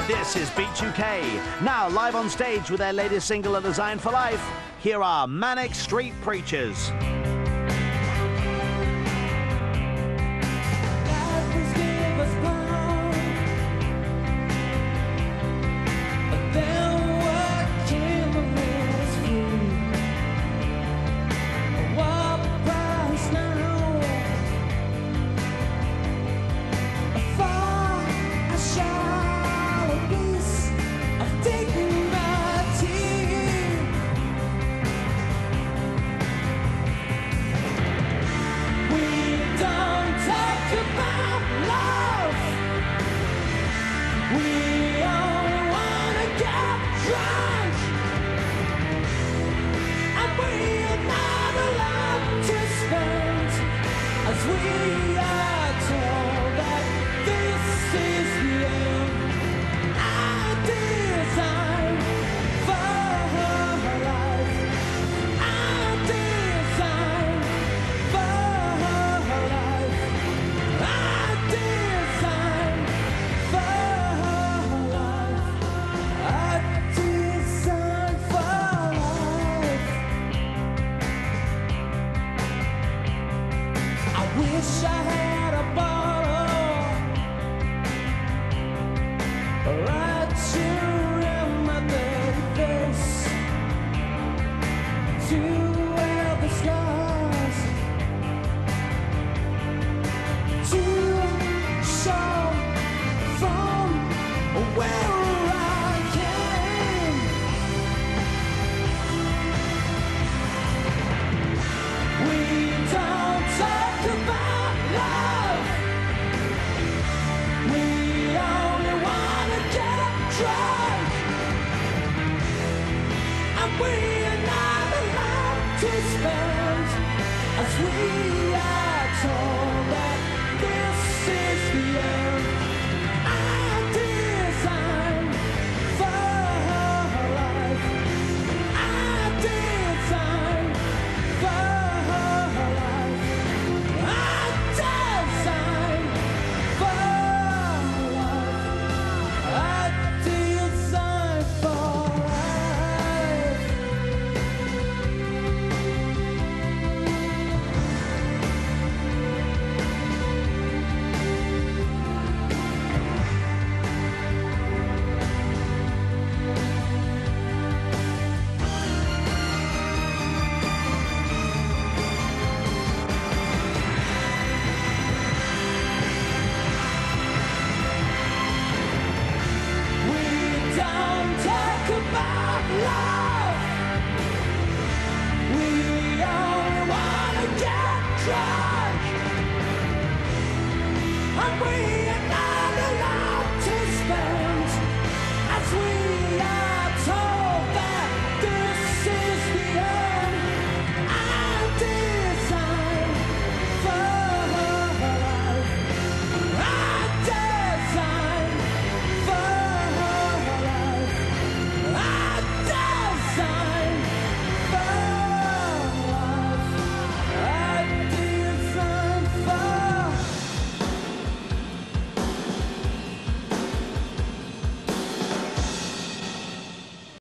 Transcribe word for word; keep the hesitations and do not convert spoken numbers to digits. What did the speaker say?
This is Beat U K. Now live on stage with their latest single, A Design for Life. Here are Manic Street Preachers. Wish I had a bottle right here in my dirty face to wear the scars, to show from where I came. We don't talk about love. We only wanna get drunk, and we're not allowed to spend, as we are told that this is the end. Our design for life. Our design for life. Our design for life. Our design for life. We don't talk about love. We only wanna get drunk, and we